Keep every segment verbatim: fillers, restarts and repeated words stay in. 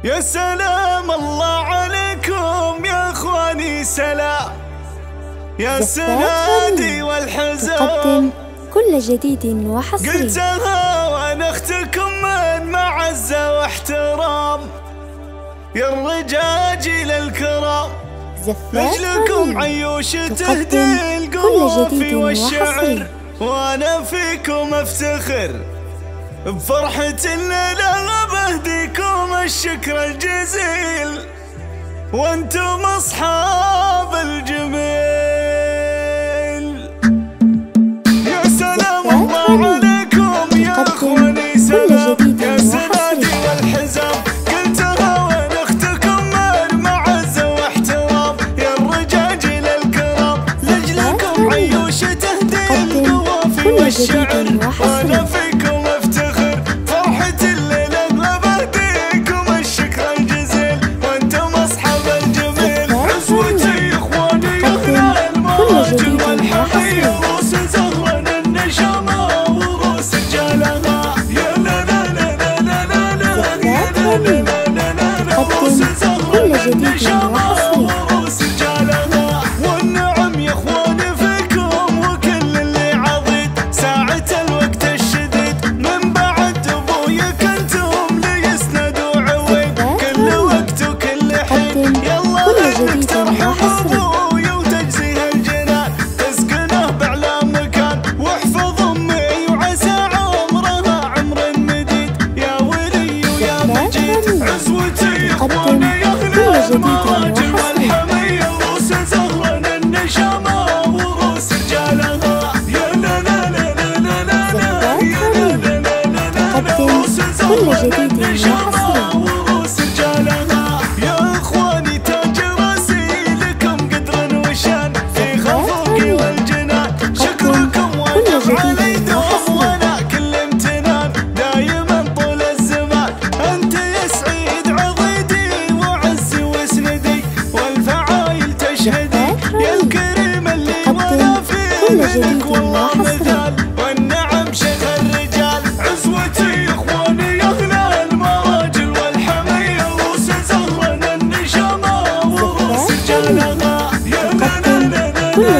يا سلام الله عليكم يا اخواني، سلام يا السنادي والحزام، تقدم كل جديد وحصري. قلتها وانا اختكم من معزة واحترام، يا الرجاجيل الكرام، رجلكم عيوش تهدي القوافي والشعر، وانا فيكم افتخر بفرحة الليلة، بهديكم الشكر الجزيل وانتم اصحاب الجميل. يا سلام الله عليكم يا اخواني، سلام يا سنادي والحزام، قلتها وين اختكم من معزة واحترام، يا الرجاجيل الكرام، لجلكم عيوش تهدي القوافي والشعر، وانا فيكم افتخر فرحة الليلة، بهديكم الشكر الجزيل وانتم اصحاب الجميل. عزوتي يا اخواني يا اغلى المراجل والحمية، روس زهرنا النشامة وروس رجالها، يا لا لا لا لا لا لا لا يا لا لا لا لا لا، روس زهرنا النشامة وروس رجالها، والنعم يا اخواني فيكم وكل اللي عضيد، ساعة الوقت الشديد من بعد ابويك انتم لي يسندوا عويد، كل وقت وكل حين يلا انك ترحم ابويا وتجزيه الجنان، تسكنه باعلى مكان واحفظ امي وعسى عمرها عمر مديد، يا ولي ويا مجيد. عزوتي يا اخواني يا اغلى المراجل والحمية، روس زهرنا النشامة وروس رجالها، يا لا لا لا لا لا لا يا لا لا لا لا لا، روس زهرنا النشامة وروس رجالها، يا اخواني تاج راسي لكم قدر وشان في خفوقي والجنان، شكركم واقف علي دوم وانا كل امتنان، دايما طول الزمان انت يا سعيد عضيدي وعزي واسندي، والفعايل تشهدي يا الكريم اللي ولا في منك والله مثال، والنعم شيخ الرجال. عزوتي يا اخواني يا اغلى المراجل والحمية، روس زهرنا النشامة وروس رجالها، يا لا لا لا لا لا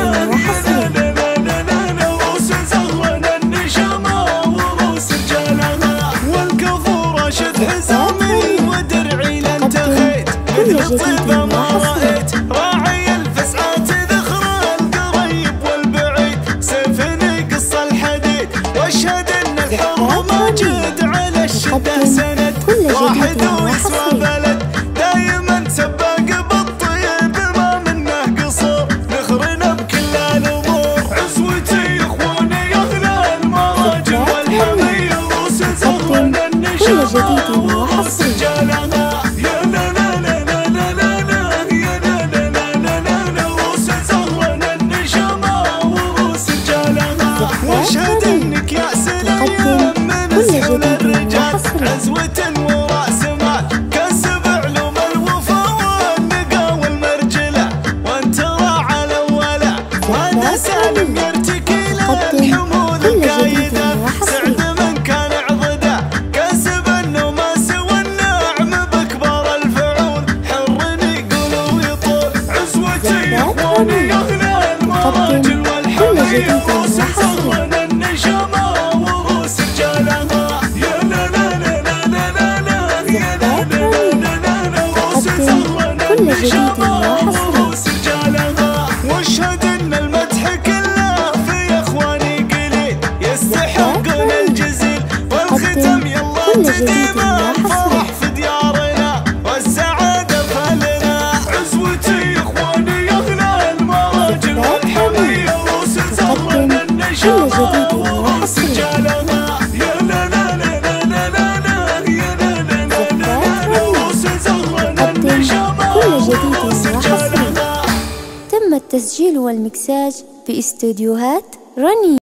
لا لا لا لا، روس زهرنا النشامة وروس رجالها، والكفور اشد حزامي ودرعي لانتخيت، مثل الطيبة ما رأيت، راعي الفسعات ذخر القريب والبعيد، سيفني قص الحديد واشهد ان الحر ماجد على الشدة سند، واحد ويسوى بلد دايما سباق بالطيب ما منه قصور، نخرنا بكل الامور. عزوتي يا اخواني يا اغلى المراجل والحمية، روس زهرنا النشامة وروس رجالها، يا لا لا لا لا لا لا لا يا لا لا لا لا لا، روس زهرنا النشامة وروس رجالها، واشهد انك يا سلام من سحول الرجال، عزوة وراس مال كسب علوم الوفا والنقا والمرجلة، وانت راعى الاولى وهذا سالم يرتكي للحمول الكايدة، سعد من كان عضده كسب انه ما سوى النعم باكبر الفعول، حر يقول ويطول. عزوتي يا اخواني يا اغلى المراجل والحمية، روس زهرنا النشامة وروس رجالها، يا لا لا لا لا لا لا يا لا لا لا لا لا، روس زهرنا النشامة وروس رجالها، واشهد ان المدح كله في اخواني قليل يستحقون الجزيل، والختم يلا تديم الفرح في ديارنا والسعادة فلنا. عزوتي يا اخواني يا اغلى المراجل والحمية، روس زهرنا النشامة وروس رجالها، يا لا لا لا لا لا لا يا لا لا لا لا لا، روس زهرنا النشامة وروس رجالها. تم التسجيل والمكساج في استوديوهات رني.